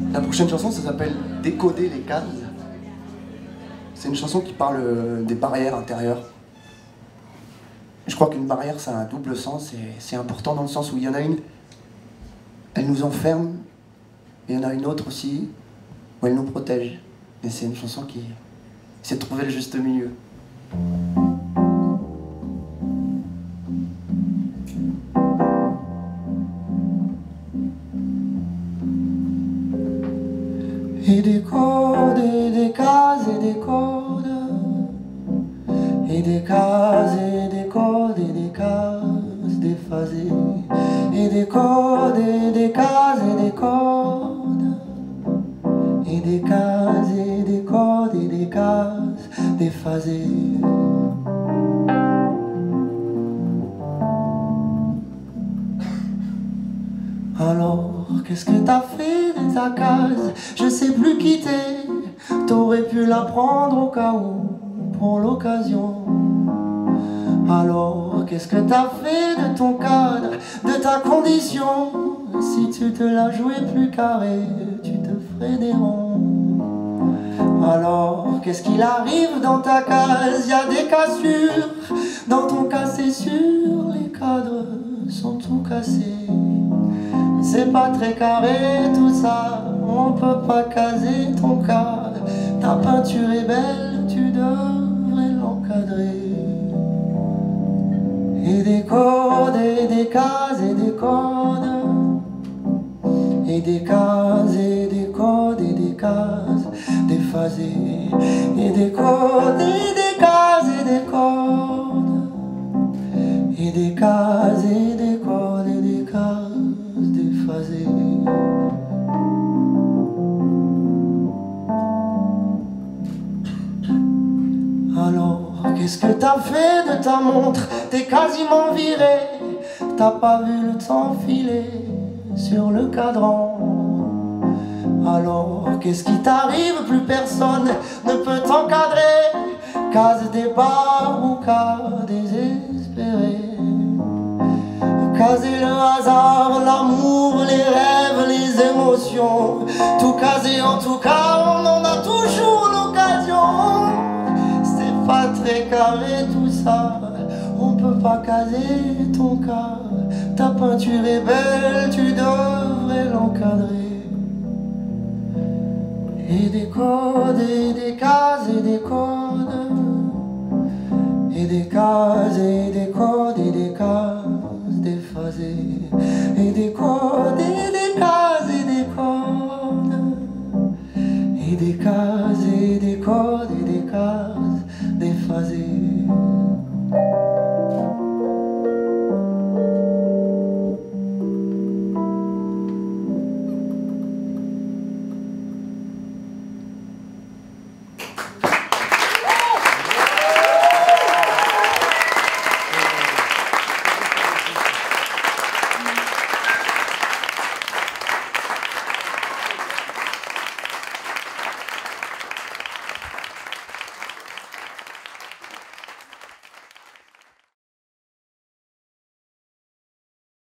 La prochaine chanson, ça s'appelle Décoder les cases. C'est une chanson qui parle des barrières intérieures. Je crois qu'une barrière, ça a un double sens, et c'est important dans le sens où il y en a une, elle nous enferme, et il y en a une autre aussi, où elle nous protège. Et c'est une chanson qui essaie de trouver le juste milieu. Et des codes, et des cases, et des codes, et des cases, et des codes, et des cases déphasées, et des codes, et des cases, et des codes, et des cases, et des codes, et des cases déphasées. Alors, qu'est-ce que t'as fait de ta case? Je sais plus qui t'es. T'aurais pu la prendre au cas où, pour l'occasion. Alors, qu'est-ce que t'as fait de ton cadre, de ta condition? Si tu te la jouais plus carré, tu te ferais des ronds. Alors, qu'est-ce qu'il arrive dans ta case? Y a des cassures. Dans ton cas, c'est sûr, les cadres sont tout cassés. C'est pas très carré tout ça, on peut pas caser ton cadre. Ta peinture est belle, tu devrais l'encadrer. Et des codes, et des cases, et des codes, et des cases, et des codes, et des cases déphasées. Et des codes, et des cases, et des codes, et des cases, et des codes, et des cases déphasées. Alors, qu'est-ce que t'as fait de ta montre? T'es quasiment viré, t'as pas vu le temps filer sur le cadran. Alors, qu'est-ce qui t'arrive? Plus personne ne peut t'encadrer. Case des bars ou cas désespérés. Caser le hasard, l'amour, les rêves, les émotions. Tout caser en tout cas, on en a toujours l'occasion. C'est pas très carré tout ça, on peut pas caser ton cas. Ta peinture est belle, tu devrais l'encadrer. Et des codes, et des cases, et des codes, et des cases, et des codes, et des cases déphasées. Et des codes, et des cases, et des codes, et des cases, et des codes, et des cases déphasées.